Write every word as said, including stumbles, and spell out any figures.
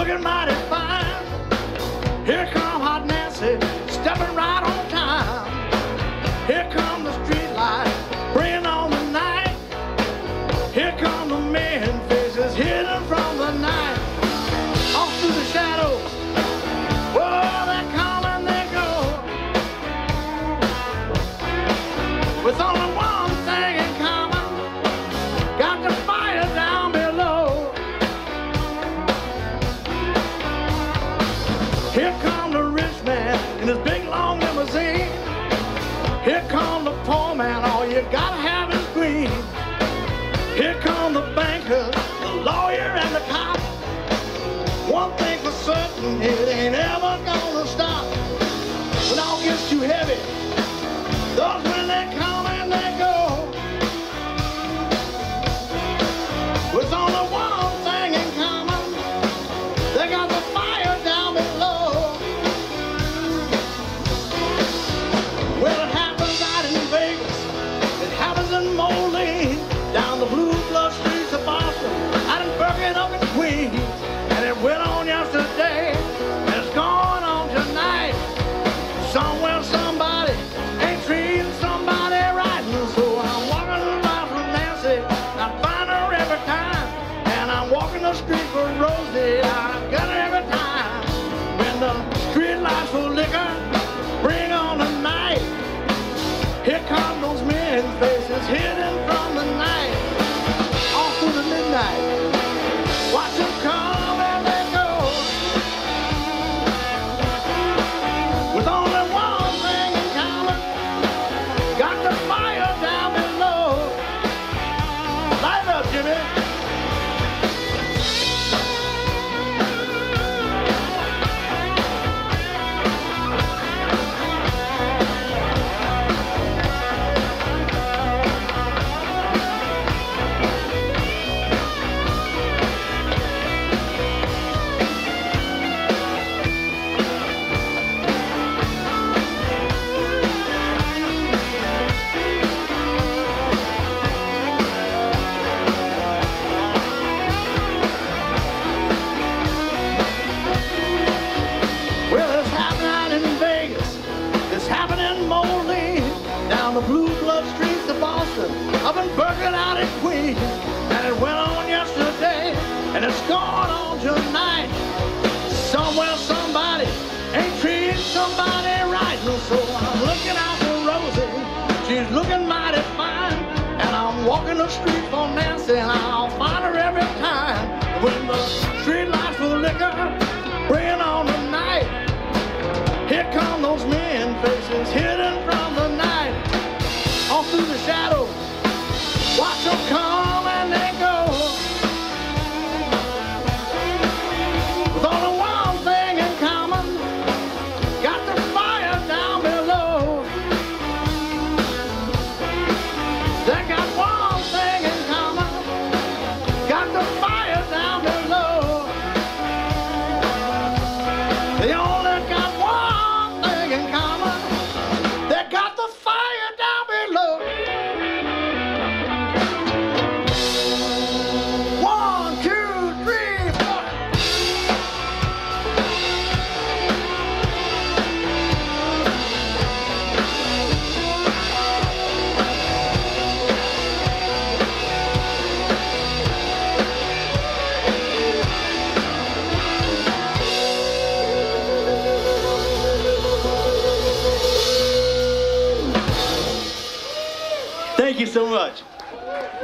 looking mighty fine. Here come Hot Nancy, stepping right on time. Here come the street light, bringing on the night. Here come the men faces hidden from the night. Off through the shadows, oh, they come and they go. With only one thing in common, got the fire down below. Here come the rich man in his big long limousine. Here come the poor man, all you gotta have is green. Here come the banker, the lawyer and the cop. One thing for certain, it ain't ever gonna stop. When all gets too heavy, those when they come and they go. With only one thing in common, they got the fire down below. Well, it happens out in Vegas, it happens in Moline, down the blue blood streets of Boston, out in Berkeley, up in Queens. And it went on yesterday, and it's going on tonight. Somewhere somebody ain't treating somebody right. And so I'm walking around with Nancy, I find her every time. And I'm walking the street for Rosie, I got her every time. When the street lights for liquor bring on the night, here come those men's faces hidden from the night. All through the midnight, watch them come and they go. With only one thing in common, got the fire down below. Light it up, Jimmy. The blue blood streets of Boston, up in Berkeley, out in Queens. And it went on yesterday, and it's going on tonight. Somewhere somebody ain't treating somebody right. And so I'm looking out for Rosie, she's looking mighty fine. And I'm walking the street for Nancy, and I'll find her every time. When the street lights for liquor bring on the night, here come those men faces hidden from the night. All through the shadows, watch them come and they go. With only one thing in common, got the fire down below. They got one thing in common, got the fire down below. They only got one thing in common, they got the fire down below. One, two, three, four. Thank you so much.